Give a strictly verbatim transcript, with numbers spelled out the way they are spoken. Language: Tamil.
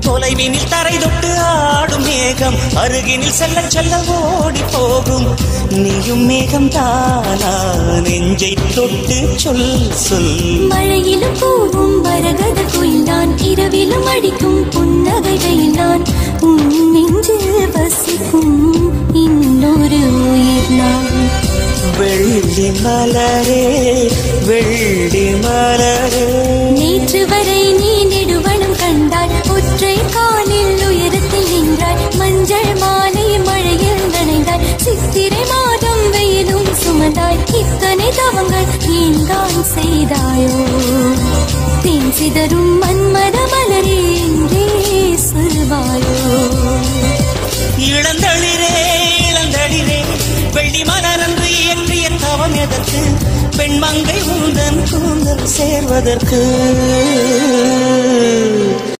தொலைவினில் தரை தொட்டு ஆடும் மேகம் அருகினில் செல்ல செல்ல ஓடி போகும். நீயும் மேகம் தானா நெஞ்சை தொட்டு சொல் சொல். மழையிலும் பூவும் வரகத குயில் நான் இரவிலும் அடிக்கும் புன்னகை வெயில் நான் உன் நெஞ்சில் வசிக்கும் இன்னொரு உயிர் நான். வெள்ளி மலரே வெள்ளி மலரே நேற்று வரை நீ நெடுவனம் கண்டாய் ஒற்றை காலில் உயரத்தில் நின்றாய் மஞ்சள் மாலை மழையில் நனைந்தாய் சித்திரை மாதம் வெயிலும் சுமந்தாய் இத்தனை தவங்கள் ஏன்தான் செய்தாயோ தேன் சிதறும் மன்மத மலரே என்றே சொல்வாயோ. இளந்தளிரே இளந்தளிரே வெள்ளி மலர் என்று இயற்றிய தவம் எதற்கு பெண்மங்கை உந்தன் கூந்தல் சேர்வதற்கு.